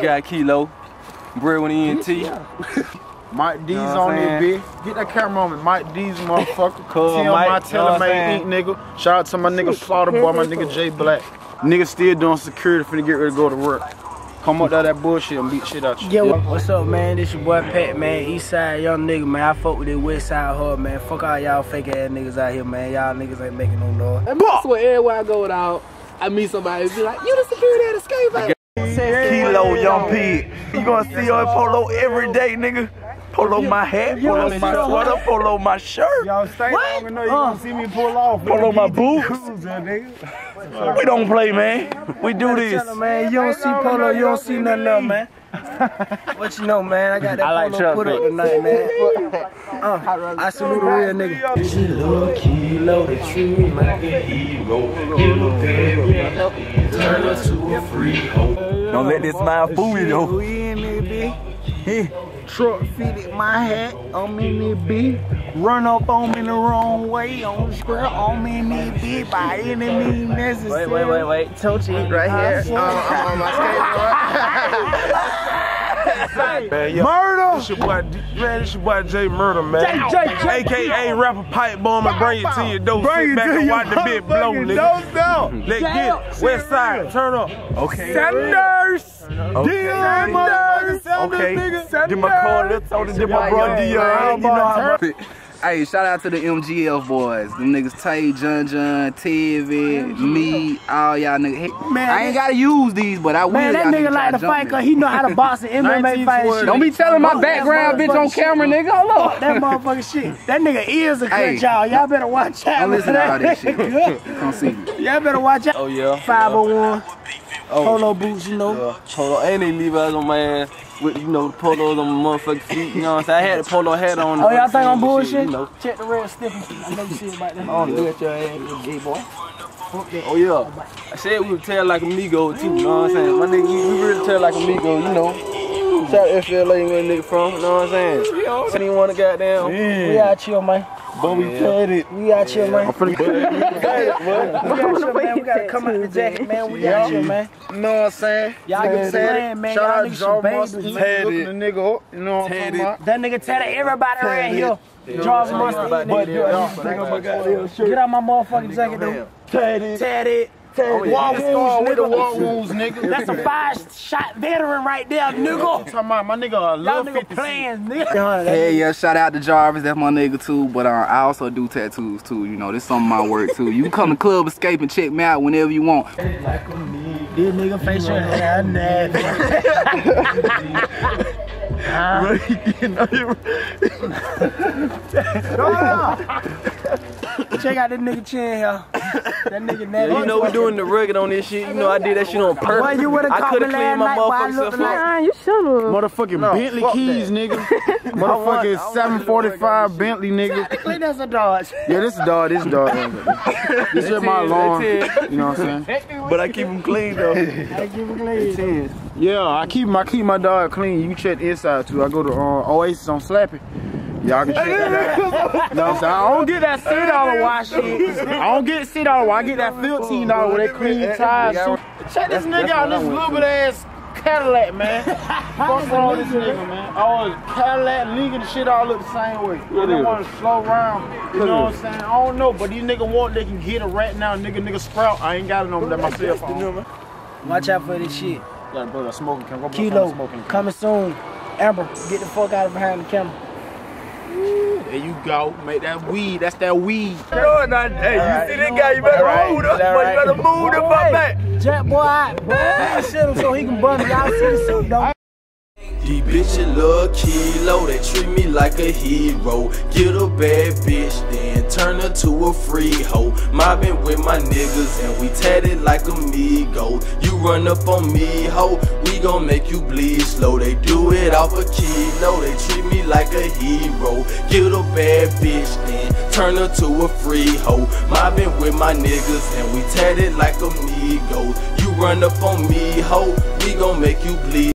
got Kilo. Bread with ENT. Mike D's on there, bitch. Get that camera on me. Mike D's, motherfucker. Tell my Made Inc, nigga. Shout out to my nigga Slaughter Boy, my nigga Jay Black. Nigga still doing security, finna get ready to go to work. Come up out that bullshit and beat shit out you. Yeah, what's up, man? This your boy Pat, man. Eastside young nigga, man. I fuck with this Westside hard, man. Fuck all y'all fake ass niggas out here, man. Y'all niggas ain't making no noise. I swear, everywhere I go out, I meet somebody and be like, you the security at Escape, man. Kilo, young pig. You gonna see your polo every day, nigga. Polo my hat, polo my sweater, polo my shirt. Y'all stay long enough, you gonna see me pull off. Polo my boots. We don't play, man. We do this. Man, you don't see polo, you don't see nothing else, man. What you know, man? I got that polo put up tonight, man. I salute a real nigga. Kilo, they treat me like a hero. You a bad bitch, turn her to a free hoe. Don't let this smile fool you, though. We in there, bitch. Truck fitted my hat, I'm in there, bitch. Run up on me the wrong way, on the square, I'm in there, bitch. By any means necessary. Wait. Toe cheek right here. On my skateboard. Murder! This your boy Jay Murder, man. AKA rapper pipe bomb and bring it to your door. Sit back and watch the bit blow, nigga. Let's get it. West side, turn up. Okay. Sanders! Okay. Did my car, let's talk to my brother Dion. You know how much. Hey, shout out to the MGL boys. Them niggas Tay, John, Tevin, me, all y'all niggas. Hey, man, I ain't gotta use these, but I will. Man, that nigga like to fight cause he know how to box and MMA fight and shit. Don't be telling my background, bitch, on camera, nigga. Hold up. That motherfucking shit. That nigga ears a cut, y'all. Y'all better watch out. Don't listen to all that shit. Come see me. Y'all better watch out. Oh, yeah. 501. Polo boots, you know. Yeah, polo, and they leave us on my ass with, you know, the polos on my motherfucking feet, you know what I'm saying? I had the polo hat on. Oh, y'all think I'm bullshit? Shit, you know. Check the red stiffy. I know you see about that. I don't do it your ass, little gay boy. Oh, yeah. I said we would tell like amigo, too, you know what I'm saying? My nigga, we really tell like amigo, you know. Shout out FLA, where the nigga from, you know what I'm saying? So you want to goddamn. We out chill, man. But we paid it. We out here, man. I'm finna We gotta come out the jacket, man. We out here, man. You know what I'm saying? Y'all get playing, man. Shout Y'all out niggas to some Jarvis babies, Mustard. man. Looking the nigga up. You know what I'm talking about? That nigga tatted everybody around here. Jarvis Mustard. Get out my motherfucking jacket, though. Tatted. War wounds, nigga. That's a 5-shot veteran right there, nigga. Talking about my nigga, Y'all love nigga 50 playing, nigga. Hey, yeah, shout out to Jarvis, that's my nigga too, but I also do tattoos too, you know, this is some of my work too. You can come to Club Escape and check me out whenever you want. This nigga facial hair nasty. Check out this nigga chin here. That nigga nasty. You know we doing the rugged on this shit. You know I did that shit on purpose. Boy, you would've I could've cleaned my motherfucking self up. You should've. Motherfucking Bentley keys, nigga. Motherfucking 745 Bentley, nigga. Technically, that's a Dodge. Yeah, this is dog. This is my lawn. You know what I'm saying? But I keep them clean, though. I keep it clean. Yeah, I keep my dog clean. You can check the inside too. I go to Oasis on Slappy. Y'all can check that out. You know what I'm saying? I don't get that $6 wash shit. I don't get $6 wash. I get that $15 with that clean tires. Check this nigga out, this little bit ass Cadillac, man. Fuck wrong with this nigga, man. Oh, Cadillac, leaking the shit all look the same way. They want to slow round. You know what I'm saying? I don't know, but these niggas want they can get it right now. Nigga sprout. I ain't got it on that myself. Watch out for this shit. Yeah, bro, that smoking camera. Kilo, coming soon. Amber, get the fuck out of behind the camera. There you go. Make that weed. That's that weed. Hey, you see this guy, you better move up. You better move up my back. Jack boy, please shit him so he can bun me. Y'all see the suit, though. These bitches love Kilo, they treat me like a hero. Get a bad bitch, then turn her to a free hoe. Mobbing with my niggas and we tatted like amigos. You run up on me, hoe, we gon' make you bleed slow. They do it off a Kilo, they treat me like a hero. Get a bad bitch, then turn her to a free hoe. Mobbing with my niggas and we tatted like amigos. You run up on me, hoe, we gon' make you bleed